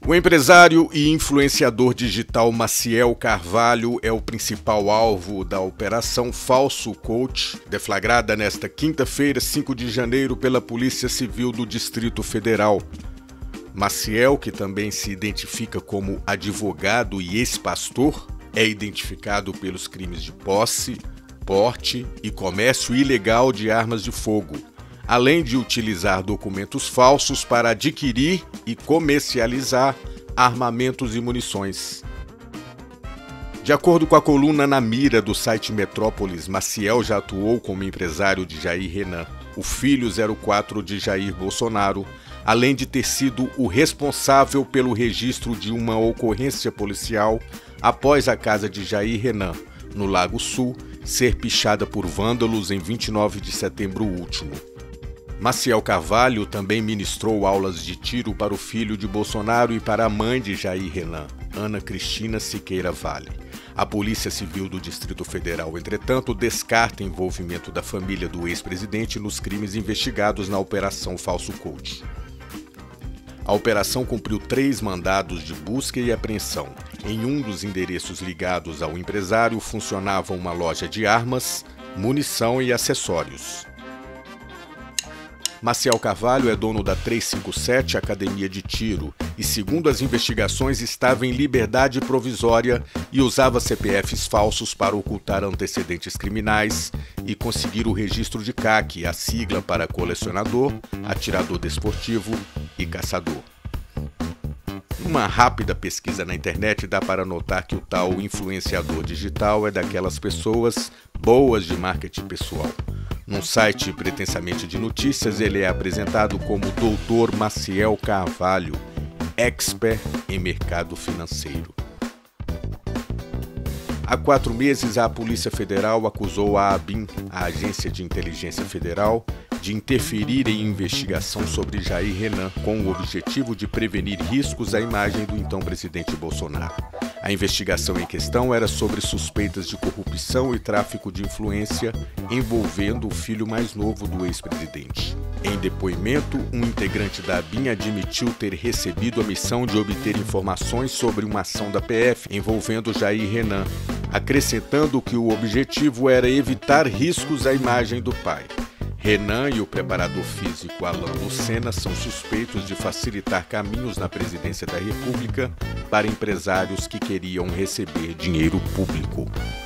O empresário e influenciador digital Maciel Carvalho é o principal alvo da Operação Falso Coach, deflagrada nesta quinta-feira, 5 de janeiro, pela Polícia Civil do Distrito Federal. Maciel, que também se identifica como advogado e ex-pastor, é identificado pelos crimes de posse, porte e comércio ilegal de armas de fogo, além de utilizar documentos falsos para adquirir e comercializar armamentos e munições. De acordo com a coluna Na Mira do site Metrópolis, Maciel já atuou como empresário de Jair Renan, o filho 04 de Jair Bolsonaro, além de ter sido o responsável pelo registro de uma ocorrência policial após a casa de Jair Renan, no Lago Sul, ser pichada por vândalos em 29 de setembro último. Maciel Carvalho também ministrou aulas de tiro para o filho de Bolsonaro e para a mãe de Jair Renan, Ana Cristina Siqueira Vale. A Polícia Civil do Distrito Federal, entretanto, descarta envolvimento da família do ex-presidente nos crimes investigados na Operação Falso Coach. A operação cumpriu 3 mandados de busca e apreensão. Em um dos endereços ligados ao empresário funcionava uma loja de armas, munição e acessórios. Maciel Carvalho é dono da 357 Academia de Tiro e, segundo as investigações, estava em liberdade provisória e usava CPFs falsos para ocultar antecedentes criminais e conseguir o registro de CAC, a sigla para colecionador, atirador desportivo e caçador. Uma rápida pesquisa na internet dá para notar que o tal influenciador digital é daquelas pessoas boas de marketing pessoal. Num site pretensamente de notícias, ele é apresentado como Dr. Maciel Carvalho, expert em mercado financeiro. Há 4 meses, a Polícia Federal acusou a ABIN, a Agência de Inteligência Federal, de interferir em investigação sobre Jair Renan, com o objetivo de prevenir riscos à imagem do então presidente Bolsonaro. A investigação em questão era sobre suspeitas de corrupção e tráfico de influência envolvendo o filho mais novo do ex-presidente. Em depoimento, um integrante da ABIN admitiu ter recebido a missão de obter informações sobre uma ação da PF envolvendo Jair Renan, acrescentando que o objetivo era evitar riscos à imagem do pai. Renan e o preparador físico Alan Lucena são suspeitos de facilitar caminhos na presidência da República para empresários que queriam receber dinheiro público.